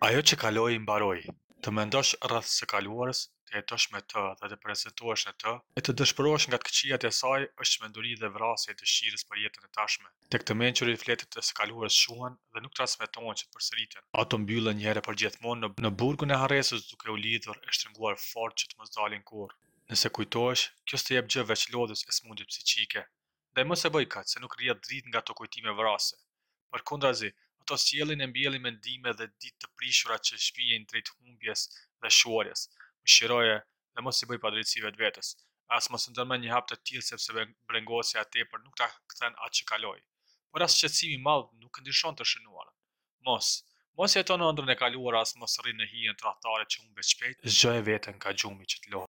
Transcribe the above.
Ajo që kaloi mbaroi. Të mendosh rreth së kaluarës, të jetosh me të dhe të prezantohesh në të, e të dëshpërohesh nga të këqijat e saj është menduri dhe vrasje e dëshirës për jetën e tashme. Tek të mençurit fletët e së kaluarës shuhen dhe nuk transmetohen që të përsëriten. Ato mbyllen një herë për gjithmonë në burgun e harresës duke u lidhur e shtrënguar fort që të mos dalin kurrë. Nëse kujtohesh, kjo s'të jep gjë veç lodhës e smundjes psiqike. Dhe mos e bëj kaq, se nuk rrihet dritë nga ato kujtime vrase. Përkundrazi, ato sjellin e mbjellin mendime dhe ditë të prishura që shpijen drejt humbjes dhe shuarjes. Mëshiroje dhe mos i bëj padrejtësi vetvetes. As mos ndërmend një hap të tillë sepse brengosja e tepër nuk ta kthen atë që kaloi. Por as shqetësimi i madh nuk ndryshon të shënuarën. Mos jeton në ëndrrën e kaluar as mos rri në hijen tradhtare që humbet shpejt. Zgjoje veten nga gjumi që të